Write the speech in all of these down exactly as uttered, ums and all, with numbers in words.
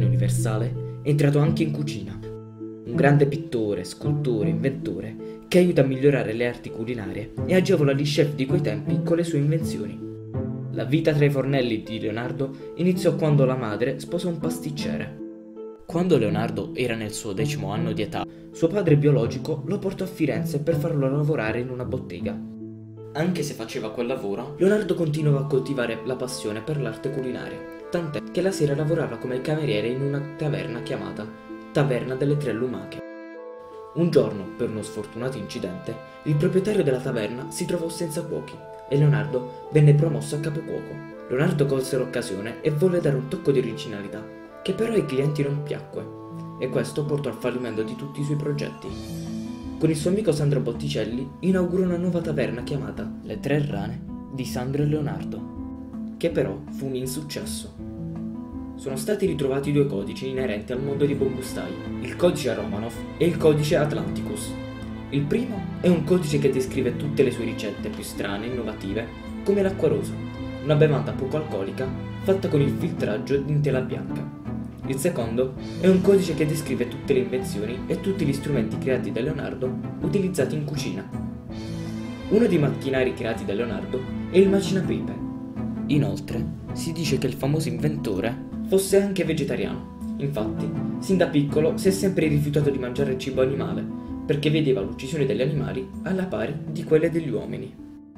genio universale, è entrato anche in cucina. Un grande pittore, scultore, inventore, che aiuta a migliorare le arti culinarie e agevola gli chef di quei tempi con le sue invenzioni. La vita tra i fornelli di Leonardo iniziò quando la madre sposò un pasticcere. Quando Leonardo era nel suo decimo anno di età, suo padre biologico lo portò a Firenze per farlo lavorare in una bottega. Anche se faceva quel lavoro, Leonardo continuava a coltivare la passione per l'arte culinaria, tant'è che la sera lavorava come cameriere in una taverna chiamata Taverna delle Tre Lumache. Un giorno, per uno sfortunato incidente, il proprietario della taverna si trovò senza cuochi e Leonardo venne promosso a capocuoco. Leonardo colse l'occasione e volle dare un tocco di originalità, che però ai clienti non piacque, e questo portò al fallimento di tutti i suoi progetti. Con il suo amico Sandro Botticelli inaugurò una nuova taverna chiamata Le Tre Rane di Sandro e Leonardo, che però fu un insuccesso. Sono stati ritrovati due codici inerenti al mondo dei buon gustai, il codice Romanov e il codice Atlanticus. Il primo è un codice che descrive tutte le sue ricette più strane e innovative, come l'acqua rosa, una bevanda poco alcolica fatta con il filtraggio in tela bianca. Il secondo è un codice che descrive tutte le invenzioni e tutti gli strumenti creati da Leonardo utilizzati in cucina. Uno dei macchinari creati da Leonardo è il macinapepe. Inoltre, si dice che il famoso inventore fosse anche vegetariano. Infatti, sin da piccolo si è sempre rifiutato di mangiare cibo animale, perché vedeva l'uccisione degli animali alla pari di quelle degli uomini.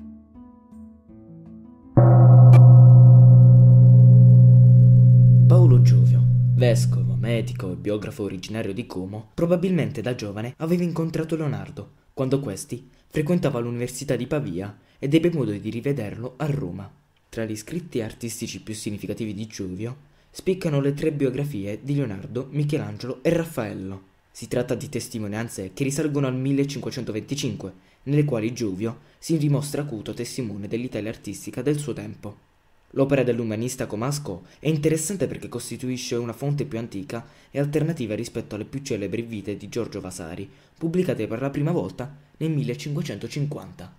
Paolo Giovio, vescovo, medico e biografo originario di Como, probabilmente da giovane aveva incontrato Leonardo, quando questi frequentava l'Università di Pavia ed ebbe modo di rivederlo a Roma. Tra gli scritti artistici più significativi di Giovio spiccano le tre biografie di Leonardo, Michelangelo e Raffaello. Si tratta di testimonianze che risalgono al millecinquecentoventicinque, nelle quali Giovio si dimostra acuto testimone dell'Italia artistica del suo tempo. L'opera dell'umanista comasco è interessante perché costituisce una fonte più antica e alternativa rispetto alle più celebri vite di Giorgio Vasari, pubblicate per la prima volta nel millecinquecentocinquanta.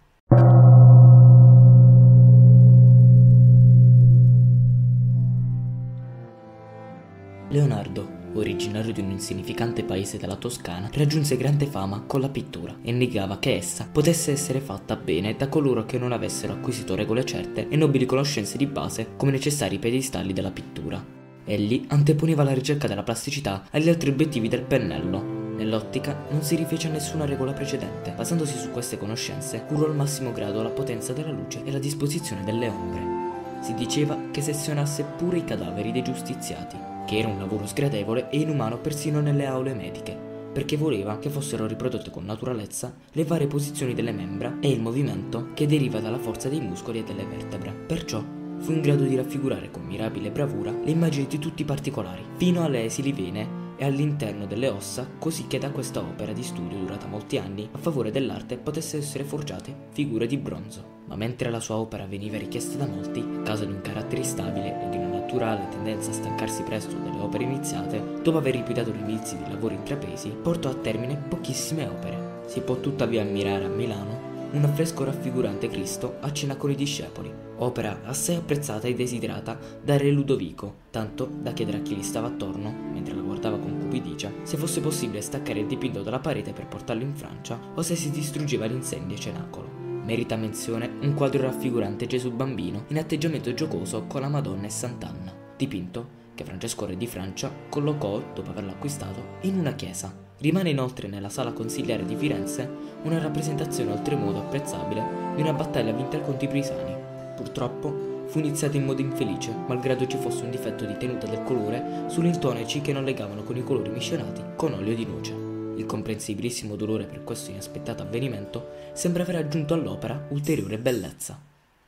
Leonardo, originario di un insignificante paese della Toscana, raggiunse grande fama con la pittura e negava che essa potesse essere fatta bene da coloro che non avessero acquisito regole certe e nobili conoscenze di base come necessari per i stalli della pittura. Egli anteponeva la ricerca della plasticità agli altri obiettivi del pennello. Nell'ottica non si rifece a nessuna regola precedente. Basandosi su queste conoscenze, curò al massimo grado la potenza della luce e la disposizione delle ombre. Si diceva che sezionasse pure i cadaveri dei giustiziati, che era un lavoro sgradevole e inumano persino nelle aule mediche, perché voleva che fossero riprodotte con naturalezza le varie posizioni delle membra e il movimento che deriva dalla forza dei muscoli e delle vertebre. Perciò fu in grado di raffigurare con mirabile bravura le immagini di tutti i particolari, fino alle esili vene e all'interno delle ossa, così che da questa opera di studio durata molti anni a favore dell'arte potessero essere forgiate figure di bronzo. Ma mentre la sua opera veniva richiesta da molti, a causa di un carattere instabile e di una naturale tendenza a stancarsi presto delle opere iniziate, dopo aver ripiutato gli inizi di lavori intrapresi, portò a termine pochissime opere. Si può tuttavia ammirare a Milano un affresco raffigurante Cristo a cena con i discepoli, opera assai apprezzata e desiderata da re Ludovico, tanto da chiedere a chi gli stava attorno, mentre la guardava con cupidigia, se fosse possibile staccare il dipinto dalla parete per portarlo in Francia o se si distruggeva l'insegna cenacolo. Merita menzione un quadro raffigurante Gesù bambino in atteggiamento giocoso con la Madonna e Sant'Anna, dipinto che Francesco re di Francia collocò, dopo averlo acquistato, in una chiesa. Rimane inoltre nella sala consigliare di Firenze una rappresentazione oltremodo apprezzabile di una battaglia vinta contro i Pisani. Purtroppo fu iniziata in modo infelice, malgrado ci fosse un difetto di tenuta del colore sulle intonaci che non legavano con i colori miscelati con olio di noce. Il comprensibilissimo dolore per questo inaspettato avvenimento sembra aver aggiunto all'opera ulteriore bellezza.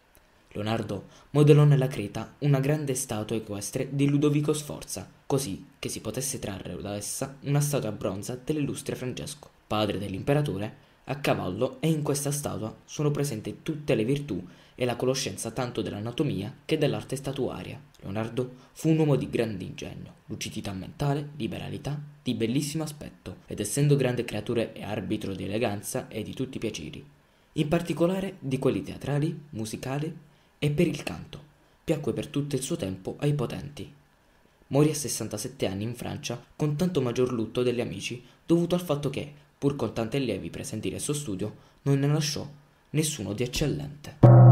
Leonardo modellò nella Creta una grande statua equestre di Ludovico Sforza, così che si potesse trarre da essa una statua bronza dell'illustre Francesco, padre dell'imperatore. A cavallo e in questa statua sono presenti tutte le virtù e la conoscenza tanto dell'anatomia che dell'arte statuaria. Leonardo fu un uomo di grande ingegno, lucidità mentale, liberalità, di bellissimo aspetto, ed essendo grande creatore e arbitro di eleganza e di tutti i piaceri, in particolare di quelli teatrali, musicali e per il canto, piacque per tutto il suo tempo ai potenti. Morì a sessantasette anni in Francia con tanto maggior lutto degli amici dovuto al fatto che, pur con tanti allievi presenti nel suo studio, non ne lasciò nessuno di eccellente.